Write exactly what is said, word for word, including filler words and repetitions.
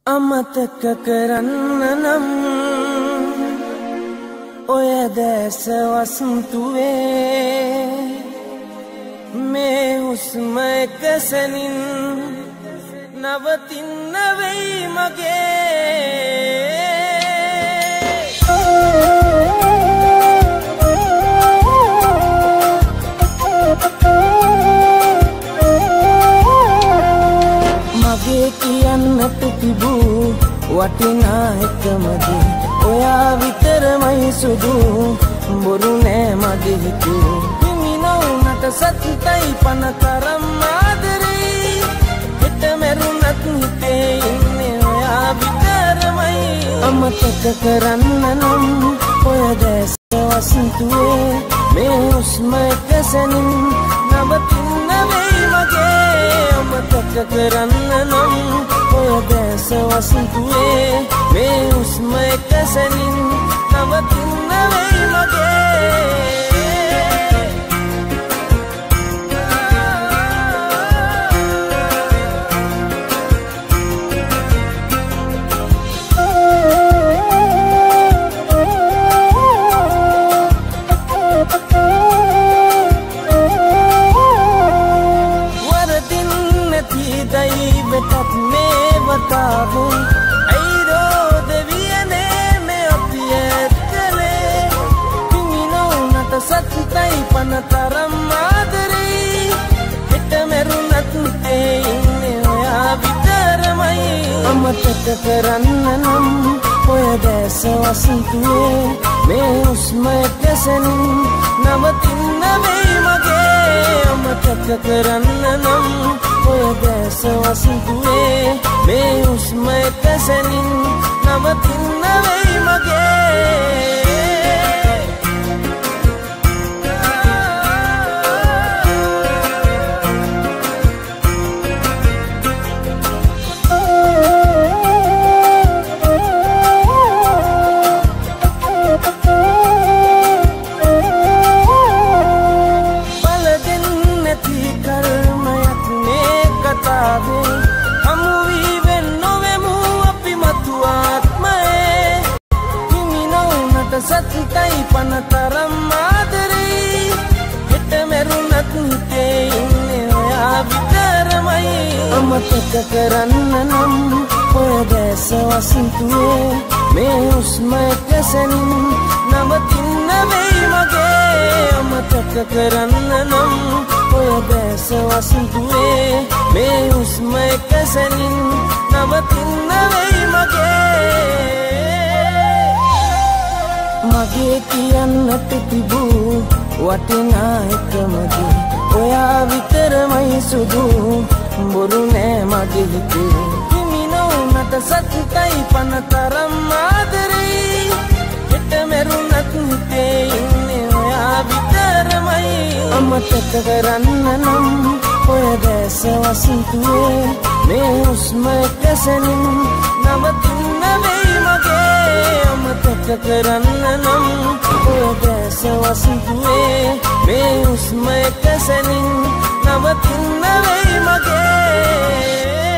අමතක කරන්නනම් ඔය දැස වසන්තුවේ මේ හුස්ම එක සැනින් නවතින්න වෙයි මගේ මගේ කියන්නට තිබූ වටිනා එකමදි ඔයා විතරමයි සුදු බොරු නෑ මගේ හිතේ හිමිනවුනට සතුටයි පනතරම් ආදරේ හිත මැරුණත් හිතේ ඉන්නේ ඔයා විතරමයි අමතක කරන්න නම් ඔය දැස වසන්තුවේ මේ හුස්ම එක සැනින් නවතින්න වෙයි මගේ අමතක කරන්න නම් ඔය දැස වසන්තුවේ මේ හුස්ම එක සැනින් නවතින්න වෙයි මගේ වෙතත් මේ වතාවේ අයිරෝද වියනේ මේ අපි ඇත්තලේ හිමිනවුනට සතුටයි පනතරම් ආදරේ හිත මැරුණත් හිතේ ඉන්නේ ඔයා විතරමයි අමතක කරන්න නම් ඔය දැස වසන්තුවේ මේ හුස්ම එක සැනින් නවතින්න වෙයි මගේ අමතක කරන්න නම් ඔය දැස වසන්තුවේ මේ හුස්ම එක සැනින් නවතින්න වෙයි මගේ හමුවී වෙන්නොවෙමු අපි මතු ආත්මයේ හිමිනවුනට සතුටයි පනතරම් ආදරේ හිත මැරුණත් හිතේ ඉන්නේ ඔයා විතරමයි අමතක කරන්න නම් ඔය දැස වසන්තුවේ මේ හුස්ම එක සැනින් නවතින්න වෙයි මගේ අමතක කරන්න නම් ඔය දැස වසන්තුවේ මේ හුස්ම එක සැනින් නවතින්න වෙයි මගේ මගේ කියන්නට තිබූ වටිනා එකමදි ඔයා විතරමයි සුදු බොරු නෑ මගේ හිතේ හිමිනවුනට සතුටයි පනතරම් ආදරේ හිත මැරුණත් හිතේ ඉන්නේ ඔයා විතරමයි අමතක කරන්න නම් ඔය දැස වසන්තුවේ මේ හුස්ම එක සැනින් නවතින්න වෙයි මගේ අමතක කරන්න නම් ඔය දැස වසන්තුවේ මේ හුස්ම එක සැනින් නවතින්න වෙයි මගේ